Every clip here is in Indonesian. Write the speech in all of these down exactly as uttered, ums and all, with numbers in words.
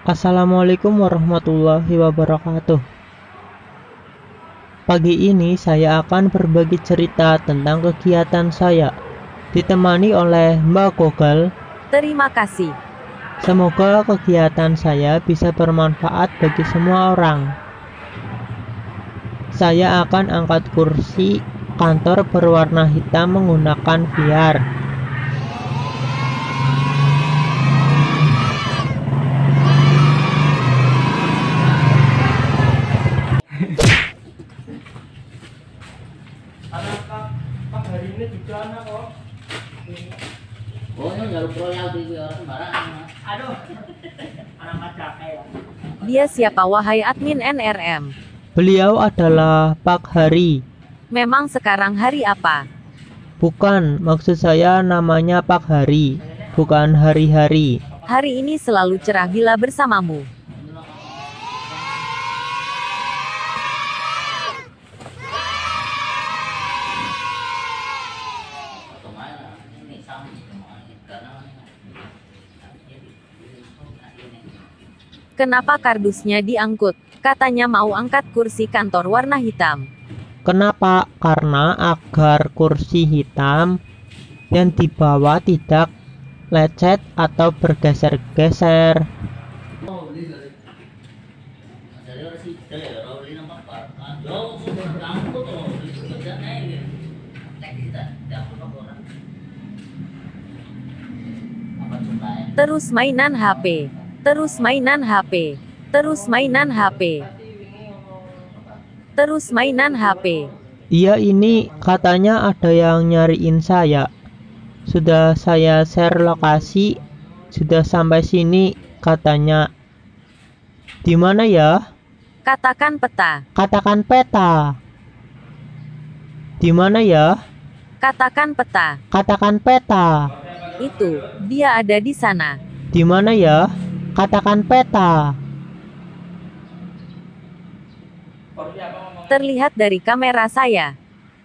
Assalamualaikum warahmatullahi wabarakatuh. Pagi ini saya akan berbagi cerita tentang kegiatan saya, ditemani oleh Mbak Google. Terima kasih. Semoga kegiatan saya bisa bermanfaat bagi semua orang. Saya akan angkat kursi kantor berwarna hitam menggunakan V R. Pak hari ini juga anak kok. Oh, ini jalur royalti di orang sembarangan. Aduh, anak macake ya. Dia siapa wahai admin N R M? Beliau adalah Pak Hari. Memang sekarang hari apa? Bukan, maksud saya namanya Pak Hari, bukan hari-hari. Hari ini selalu cerah bila bersamamu. Kenapa kardusnya diangkut? Katanya mau angkat kursi kantor warna hitam. Kenapa? Karena agar kursi hitam yang dibawa tidak lecet atau bergeser-geser. Terus mainan H P. Terus mainan H P. Terus mainan H P. Terus mainan H P. Iya, ini katanya ada yang nyariin saya. Sudah saya share lokasi, sudah sampai sini katanya. Di mana ya? Katakan peta. Katakan peta. Di mana ya? Katakan peta. Katakan peta. Itu, dia ada di sana. Di mana ya? Katakan peta. Terlihat dari kamera saya.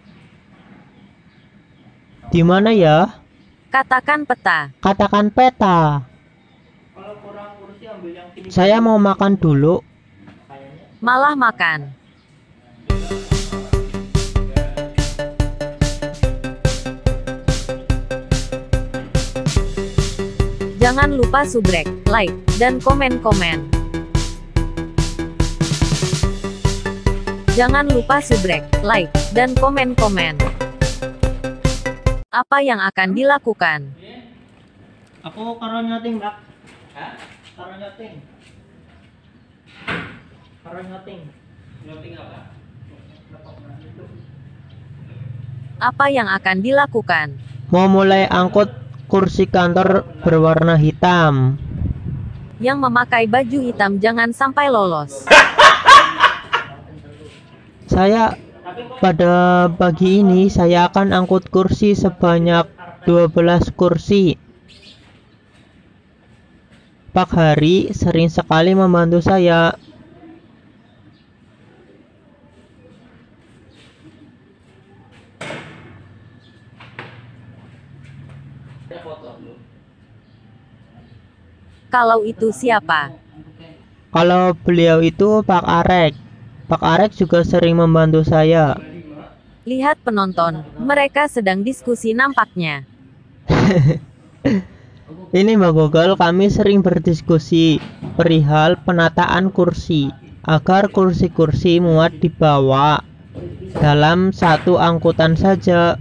Di mana ya? Katakan peta. Katakan peta. Saya mau makan dulu. Malah makan. Jangan lupa subrek, like, dan komen-komen. Jangan lupa subrek, like, dan komen-komen. Apa yang akan dilakukan? Aku karo nyoting, Mbak. Hah? Karo nyoting. Karo nyoting. Nyoting apa? Apa yang akan dilakukan? Mau mulai angkut kursi kantor berwarna hitam. Yang memakai baju hitam jangan sampai lolos. Saya pada pagi ini saya akan angkut kursi sebanyak dua belas kursi. Pak Hari sering sekali membantu saya. Kalau itu siapa? Kalau beliau itu Pak Arek. Pak Arek juga sering membantu saya. Lihat penonton, mereka sedang diskusi nampaknya. Ini Mbak Google, kami sering berdiskusi perihal penataan kursi agar kursi-kursi muat dibawa dalam satu angkutan saja.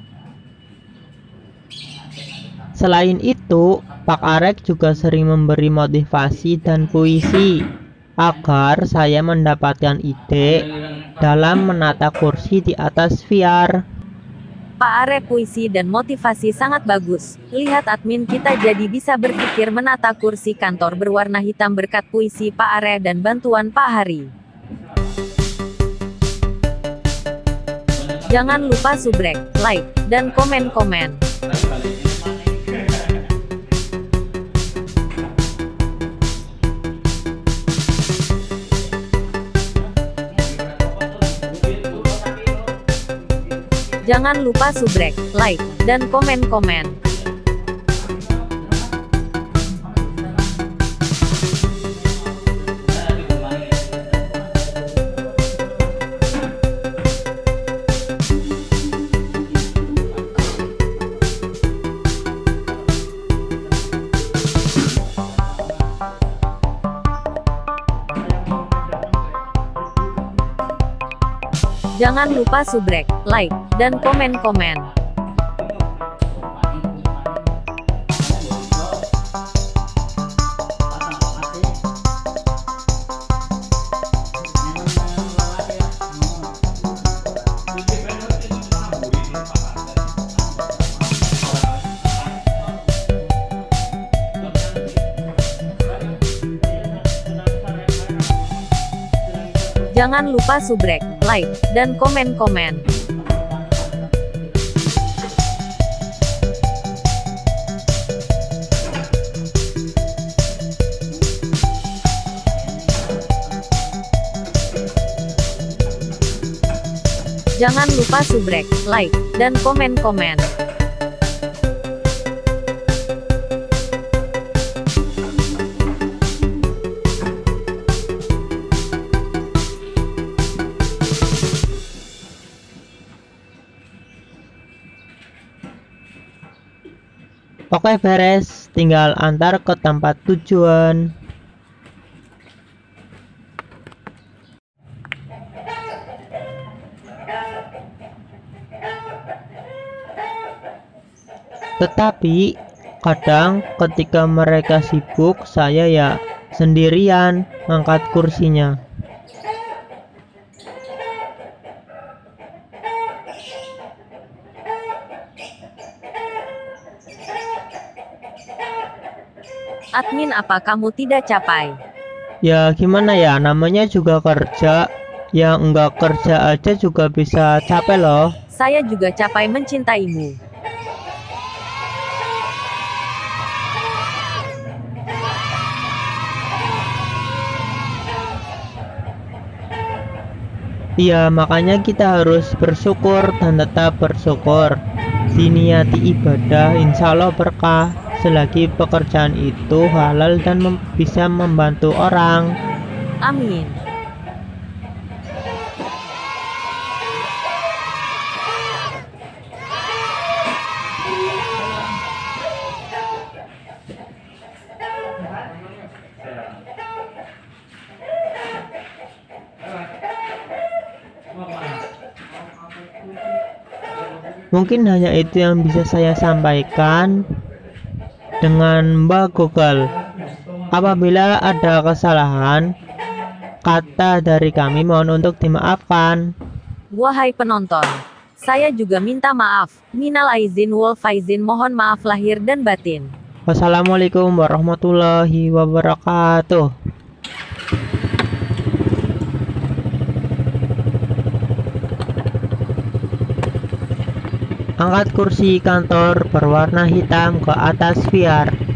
Selain itu, Pak Arek juga sering memberi motivasi dan puisi agar saya mendapatkan ide dalam menata kursi di atas V R. Pak Are, puisi dan motivasi sangat bagus. Lihat admin kita jadi bisa berpikir menata kursi kantor berwarna hitam berkat puisi Pak Are dan bantuan Pak Hari. Jangan lupa subrek, like, dan komen-komen. Jangan lupa subrek, like, dan komen-komen. Jangan lupa subrek, like, dan komen-komen. Jangan lupa subrek, like, dan komen-komen. Jangan lupa subrek, like, dan komen-komen. Oke beres, tinggal antar ke tempat tujuan. Tetapi kadang ketika mereka sibuk, saya ya sendirian ngangkat kursinya. Admin, apa kamu tidak capai? Ya gimana ya, namanya juga kerja. Yang enggak kerja aja juga bisa capek loh. Saya juga capai mencintaimu. Iya, makanya kita harus bersyukur dan tetap bersyukur. Diniati ibadah, insya Allah berkah. Selagi pekerjaan itu halal dan mem bisa membantu orang. Amin. Mungkin hanya itu yang bisa saya sampaikan dengan Mbak Google. Apabila ada kesalahan kata dari kami, mohon untuk dimaafkan. Wahai penonton, saya juga minta maaf. Minal aizin wal faizin, mohon maaf lahir dan batin. Wassalamualaikum warahmatullahi wabarakatuh. Angkat kursi kantor berwarna hitam ke atas V R.